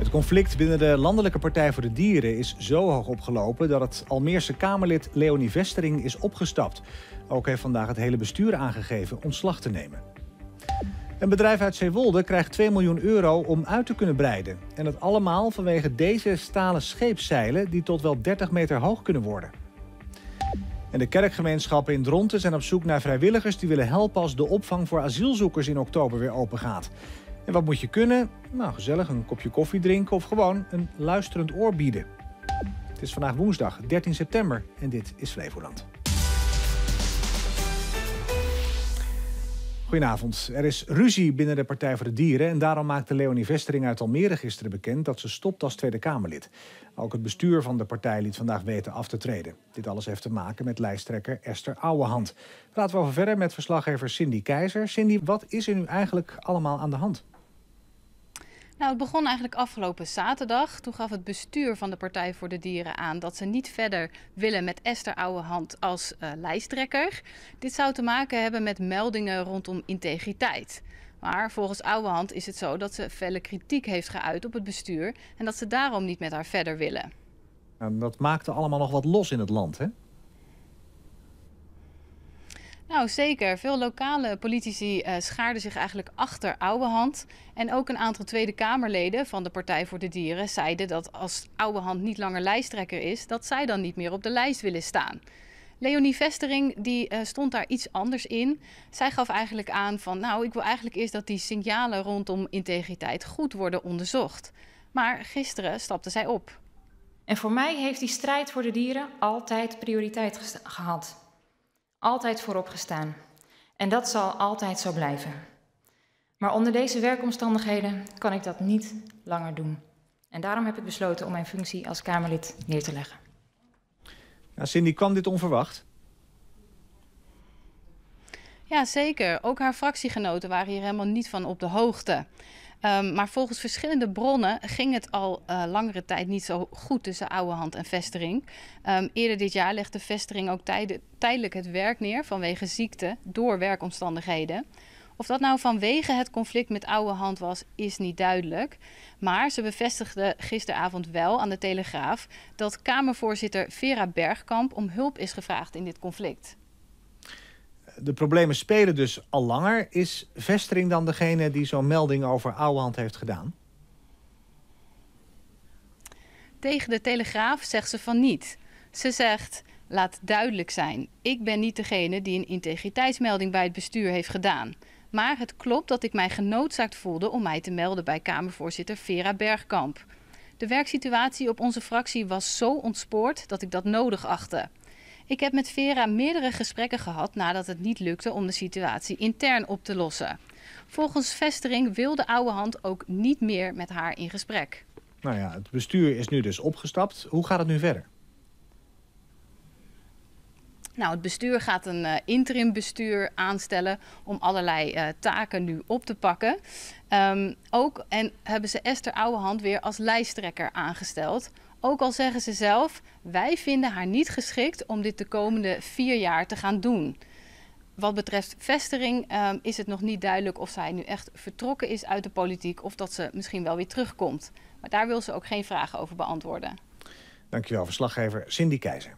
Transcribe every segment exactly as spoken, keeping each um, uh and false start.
Het conflict binnen de Landelijke Partij voor de Dieren is zo hoog opgelopen dat het Almeerse Kamerlid Leonie Vestering is opgestapt. Ook heeft vandaag het hele bestuur aangegeven ontslag te nemen. Een bedrijf uit Zeewolde krijgt twee miljoen euro om uit te kunnen breiden. En dat allemaal vanwege deze stalen scheepszeilen die tot wel dertig meter hoog kunnen worden. En de kerkgemeenschappen in Dronten zijn op zoek naar vrijwilligers die willen helpen als de opvang voor asielzoekers in oktober weer open gaat. En wat moet je kunnen? Nou, gezellig een kopje koffie drinken of gewoon een luisterend oor bieden. Het is vandaag woensdag dertien september en dit is Flevoland. Goedenavond. Er is ruzie binnen de Partij voor de Dieren en daarom maakte Leonie Vestering uit Almere gisteren bekend dat ze stopt als Tweede Kamerlid. Ook het bestuur van de partij liet vandaag weten af te treden. Dit alles heeft te maken met lijsttrekker Esther Ouwehand. Praten we over verder met verslaggever Cindy Keizer. Cindy, wat is er nu eigenlijk allemaal aan de hand? Nou, het begon eigenlijk afgelopen zaterdag. Toen gaf het bestuur van de Partij voor de Dieren aan dat ze niet verder willen met Esther Ouwehand als uh, lijsttrekker. Dit zou te maken hebben met meldingen rondom integriteit. Maar volgens Ouwehand is het zo dat ze felle kritiek heeft geuit op het bestuur en dat ze daarom niet met haar verder willen. En dat maakte allemaal nog wat los in het land, hè? Nou, zeker. Veel lokale politici uh, schaarden zich eigenlijk achter Ouwehand. En ook een aantal Tweede Kamerleden van de Partij voor de Dieren zeiden dat als Ouwehand niet langer lijsttrekker is, dat zij dan niet meer op de lijst willen staan. Leonie Vestering die, uh, stond daar iets anders in. Zij gaf eigenlijk aan van, nou, ik wil eigenlijk eerst dat die signalen rondom integriteit goed worden onderzocht. Maar gisteren stapte zij op. En voor mij heeft die strijd voor de dieren altijd prioriteit gehad. Altijd voorop gestaan. En dat zal altijd zo blijven. Maar onder deze werkomstandigheden kan ik dat niet langer doen. En daarom heb ik besloten om mijn functie als Kamerlid neer te leggen. Ja, Cindy, kwam dit onverwacht? Ja, zeker. Ook haar fractiegenoten waren hier helemaal niet van op de hoogte. Um, maar volgens verschillende bronnen ging het al uh, langere tijd niet zo goed tussen Ouwehand en Vestering. Um, eerder dit jaar legde Vestering ook tijde, tijdelijk het werk neer vanwege ziekte door werkomstandigheden. Of dat nou vanwege het conflict met Ouwehand was, is niet duidelijk. Maar ze bevestigde gisteravond wel aan de Telegraaf dat Kamervoorzitter Vera Bergkamp om hulp is gevraagd in dit conflict. De problemen spelen dus al langer. Is Vestering dan degene die zo'n melding over Ouwehand heeft gedaan? Tegen de Telegraaf zegt ze van niet. Ze zegt, laat duidelijk zijn, ik ben niet degene die een integriteitsmelding bij het bestuur heeft gedaan. Maar het klopt dat ik mij genoodzaakt voelde om mij te melden bij Kamervoorzitter Vera Bergkamp. De werksituatie op onze fractie was zo ontspoord dat ik dat nodig achtte. Ik heb met Vera meerdere gesprekken gehad nadat het niet lukte om de situatie intern op te lossen. Volgens Vestering wilde Ouwehand ook niet meer met haar in gesprek. Nou ja, het bestuur is nu dus opgestapt. Hoe gaat het nu verder? Nou, het bestuur gaat een uh, interim bestuur aanstellen om allerlei uh, taken nu op te pakken. Um, ook en hebben ze Esther Ouwehand weer als lijsttrekker aangesteld. Ook al zeggen ze zelf, wij vinden haar niet geschikt om dit de komende vier jaar te gaan doen. Wat betreft Vestering um, is het nog niet duidelijk of zij nu echt vertrokken is uit de politiek of dat ze misschien wel weer terugkomt. Maar daar wil ze ook geen vragen over beantwoorden. Dankjewel, verslaggever Cindy Keizer.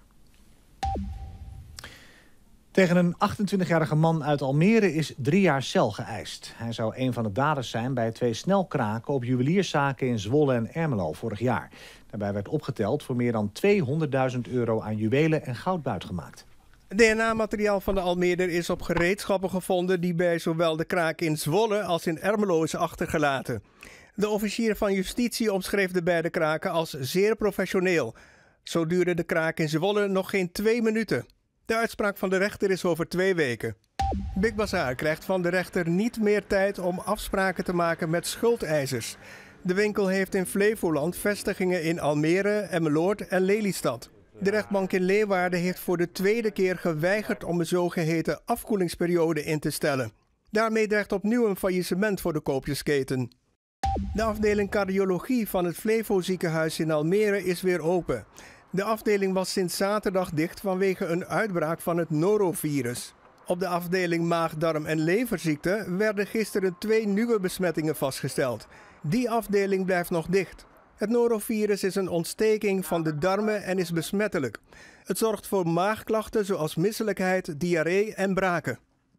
Tegen een achtentwintigjarige man uit Almere is drie jaar cel geëist. Hij zou een van de daders zijn bij twee snelkraken op juwelierszaken in Zwolle en Ermelo vorig jaar. Daarbij werd opgeteld voor meer dan tweehonderdduizend euro aan juwelen en goud buitgemaakt. D N A-materiaal van de Almeerder is op gereedschappen gevonden die bij zowel de kraak in Zwolle als in Ermelo is achtergelaten. De officier van justitie omschreef de beide kraken als zeer professioneel. Zo duurde de kraak in Zwolle nog geen twee minuten. De uitspraak van de rechter is over twee weken. Big Bazaar krijgt van de rechter niet meer tijd om afspraken te maken met schuldeisers. De winkel heeft in Flevoland vestigingen in Almere, Emmeloord en Lelystad. De rechtbank in Leeuwarden heeft voor de tweede keer geweigerd om een zogeheten afkoelingsperiode in te stellen. Daarmee dreigt opnieuw een faillissement voor de koopjesketen. De afdeling cardiologie van het Flevo ziekenhuis in Almere is weer open. De afdeling was sinds zaterdag dicht vanwege een uitbraak van het norovirus. Op de afdeling maag, darm en leverziekten werden gisteren twee nieuwe besmettingen vastgesteld. Die afdeling blijft nog dicht. Het norovirus is een ontsteking van de darmen en is besmettelijk. Het zorgt voor maagklachten zoals misselijkheid, diarree en braken.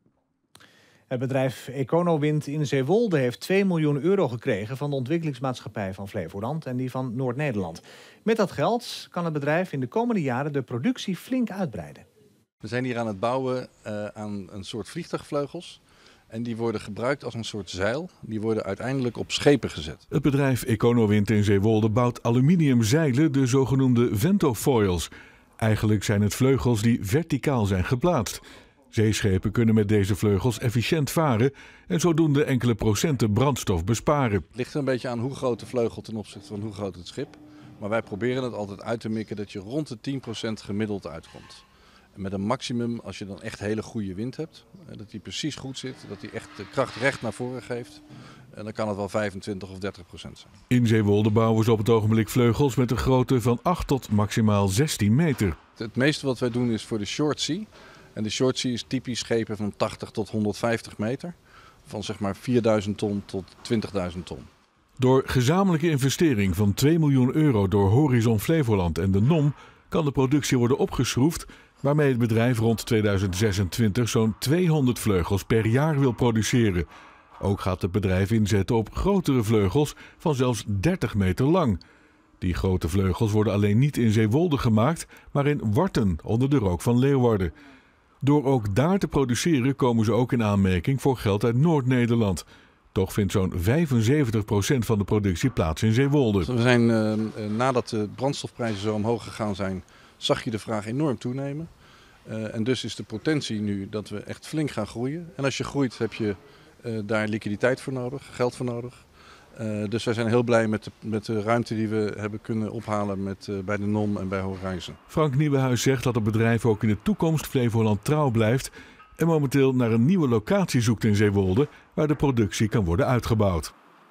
Het bedrijf Econowind in Zeewolde heeft twee miljoen euro gekregen van de ontwikkelingsmaatschappij van Flevoland en die van Noord-Nederland. Met dat geld kan het bedrijf in de komende jaren de productie flink uitbreiden. We zijn hier aan het bouwen uh, aan een soort vliegtuigvleugels. En die worden gebruikt als een soort zeil. Die worden uiteindelijk op schepen gezet. Het bedrijf Econowind in Zeewolde bouwt aluminiumzeilen, de zogenoemde ventofoils. Eigenlijk zijn het vleugels die verticaal zijn geplaatst. Zeeschepen kunnen met deze vleugels efficiënt varen en zodoende enkele procenten brandstof besparen. Het ligt er een beetje aan hoe groot de vleugel ten opzichte van hoe groot het schip. Maar wij proberen het altijd uit te mikken dat je rond de tien procent gemiddeld uitkomt. En met een maximum, als je dan echt hele goede wind hebt, dat die precies goed zit, dat die echt de kracht recht naar voren geeft. En dan kan het wel vijfentwintig of dertig procent zijn. In Zeewolde bouwen ze op het ogenblik vleugels met een grootte van acht tot maximaal zestien meter. Het meeste wat wij doen is voor de short sea. En de short sea is typisch schepen van tachtig tot honderdvijftig meter. Van zeg maar vierduizend ton tot twintigduizend ton. Door gezamenlijke investering van twee miljoen euro door Horizon Flevoland en de N O M kan de productie worden opgeschroefd, waarmee het bedrijf rond tweeduizend zesentwintig zo'n tweehonderd vleugels per jaar wil produceren. Ook gaat het bedrijf inzetten op grotere vleugels van zelfs dertig meter lang. Die grote vleugels worden alleen niet in Zeewolde gemaakt, maar in Warten onder de rook van Leeuwarden. Door ook daar te produceren komen ze ook in aanmerking voor geld uit Noord-Nederland. Toch vindt zo'n vijfenzeventig procent van de productie plaats in Zeewolde. We zijn, uh, nadat de brandstofprijzen zo omhoog gegaan zijn, zag je de vraag enorm toenemen. Uh, en dus is de potentie nu dat we echt flink gaan groeien. En als je groeit heb je uh, daar liquiditeit voor nodig, geld voor nodig. Uh, dus wij zijn heel blij met de, met de ruimte die we hebben kunnen ophalen met, uh, bij de N O M en bij Horizon. Frank Nieuwenhuis zegt dat het bedrijf ook in de toekomst Flevoland trouw blijft en momenteel naar een nieuwe locatie zoekt in Zeewolde waar de productie kan worden uitgebouwd.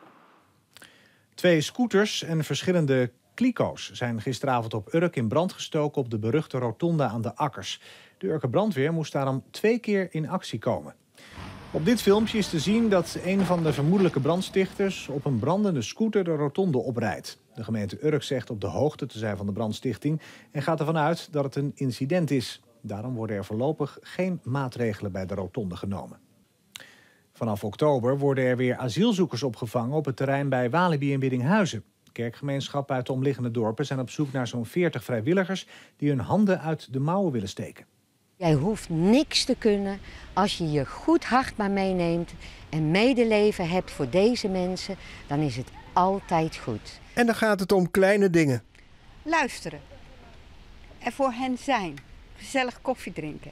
Twee scooters en verschillende kliko's zijn gisteravond op Urk in brand gestoken op de beruchte rotonde aan de Akkers. De Urker brandweer moest daarom twee keer in actie komen. Op dit filmpje is te zien dat een van de vermoedelijke brandstichters op een brandende scooter de rotonde oprijdt. De gemeente Urk zegt op de hoogte te zijn van de brandstichting en gaat ervan uit dat het een incident is. Daarom worden er voorlopig geen maatregelen bij de rotonde genomen. Vanaf oktober worden er weer asielzoekers opgevangen op het terrein bij Walibi in Biddinghuizen. Kerkgemeenschappen uit de omliggende dorpen zijn op zoek naar zo'n veertig vrijwilligers die hun handen uit de mouwen willen steken. Jij hoeft niks te kunnen als je je goed hart maar meeneemt en medeleven hebt voor deze mensen, dan is het altijd goed. En dan gaat het om kleine dingen. Luisteren. Er voor hen zijn. Gezellig koffie drinken.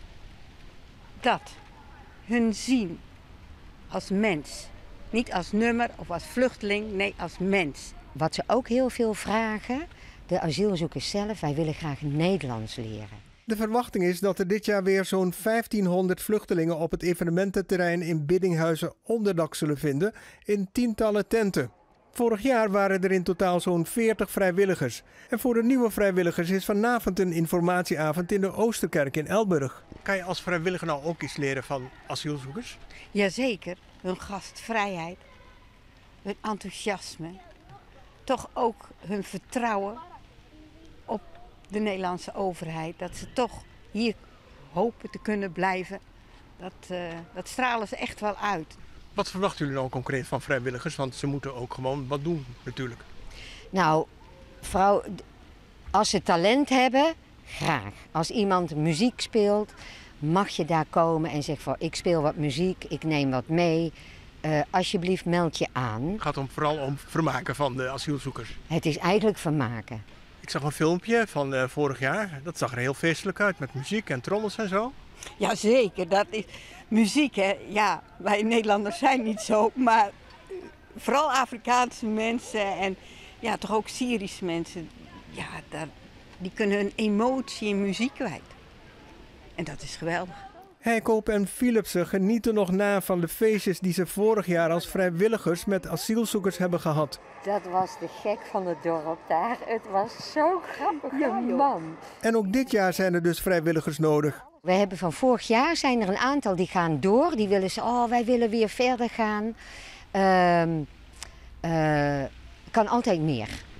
Dat. Hun zien. Als mens. Niet als nummer of als vluchteling, nee als mens. Wat ze ook heel veel vragen, de asielzoekers zelf, wij willen graag Nederlands leren. De verwachting is dat er dit jaar weer zo'n vijftienhonderd vluchtelingen op het evenemententerrein in Biddinghuizen onderdak zullen vinden in tientallen tenten. Vorig jaar waren er in totaal zo'n veertig vrijwilligers. En voor de nieuwe vrijwilligers is vanavond een informatieavond in de Oosterkerk in Elburg. Kan je als vrijwilliger nou ook iets leren van asielzoekers? Jazeker, hun gastvrijheid, hun enthousiasme, toch ook hun vertrouwen op de Nederlandse overheid. Dat ze toch hier hopen te kunnen blijven, dat, uh, dat stralen ze echt wel uit. Wat verwachten jullie nou concreet van vrijwilligers? Want ze moeten ook gewoon wat doen natuurlijk. Nou, vrouw, als ze talent hebben, graag. Als iemand muziek speelt, mag je daar komen en zeggen van ik speel wat muziek, ik neem wat mee. Uh, alsjeblieft meld je aan. Het gaat om, vooral om vermaken van de asielzoekers. Het is eigenlijk vermaken. Ik zag een filmpje van uh, vorig jaar. Dat zag er heel feestelijk uit met muziek en trommels en zo. Jazeker, dat is muziek, hè. Ja, wij Nederlanders zijn niet zo, maar vooral Afrikaanse mensen en ja, toch ook Syrische mensen, ja, dat, die kunnen hun emotie in muziek kwijt. En dat is geweldig. Heikoop en Philipsen genieten nog na van de feestjes die ze vorig jaar als vrijwilligers met asielzoekers hebben gehad. Dat was de gek van het dorp daar. Het was zo grappig, ja, man. En ook dit jaar zijn er dus vrijwilligers nodig. We hebben van vorig jaar zijn er een aantal die gaan door. Die willen ze, oh wij willen weer verder gaan. Uh, uh, kan altijd meer.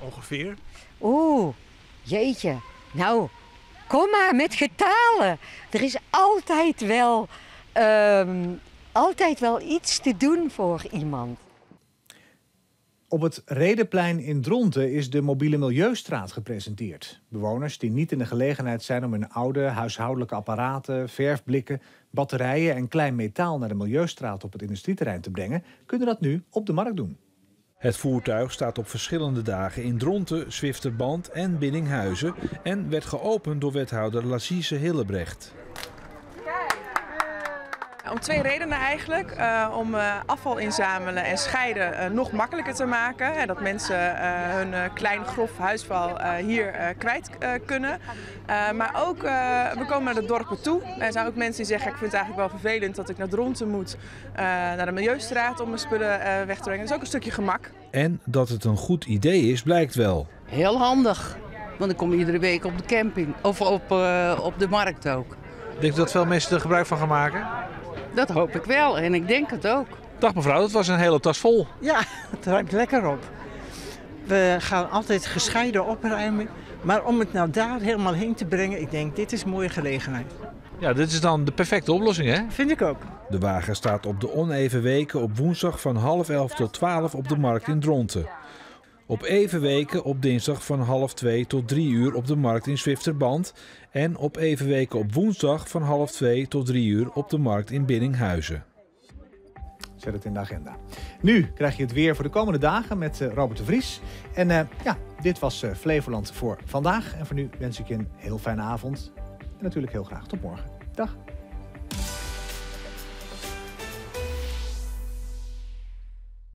Ongeveer? Oeh, jeetje. Nou, kom maar met getalen. Er is altijd wel, um, altijd wel iets te doen voor iemand. Op het Redeplein in Dronten is de mobiele milieustraat gepresenteerd. Bewoners die niet in de gelegenheid zijn om hun oude huishoudelijke apparaten, verfblikken, batterijen en klein metaal naar de milieustraat op het industrieterrein te brengen, kunnen dat nu op de markt doen. Het voertuig staat op verschillende dagen in Dronten, Zwifterband en Biddinghuizen en werd geopend door wethouder Lazize Hillebrecht. Om twee redenen eigenlijk. Uh, om uh, afval inzamelen en scheiden uh, nog makkelijker te maken. En dat mensen uh, hun uh, klein grof huisvuil uh, hier uh, kwijt uh, kunnen. Uh, maar ook, uh, we komen naar de dorpen toe. Er zijn ook mensen die zeggen, ik vind het eigenlijk wel vervelend dat ik naar Dronten moet. Uh, naar de Milieustraat om mijn spullen uh, weg te brengen. Dat is ook een stukje gemak. En dat het een goed idee is, blijkt wel. Heel handig. Want ik kom iedere week op de camping. Of op, uh, op de markt ook. Denk je dat veel mensen er gebruik van gaan maken? Dat hoop ik wel en ik denk het ook. Dag mevrouw, dat was een hele tas vol. Ja, het ruimt lekker op. We gaan altijd gescheiden opruimen. Maar om het nou daar helemaal heen te brengen, ik denk dit is een mooie gelegenheid. Ja, dit is dan de perfecte oplossing, hè? Vind ik ook. De wagen staat op de oneven weken op woensdag van half elf tot twaalf op de markt in Dronten. Op even weken op dinsdag van half twee tot drie uur op de markt in Zwifterband. En op even weken op woensdag van half twee tot drie uur op de markt in Biddinghuizen. Zet het in de agenda. Nu krijg je het weer voor de komende dagen met uh, Robert de Vries. En uh, ja, dit was uh, Flevoland voor vandaag. En voor nu wens ik je een heel fijne avond. En natuurlijk heel graag tot morgen. Dag.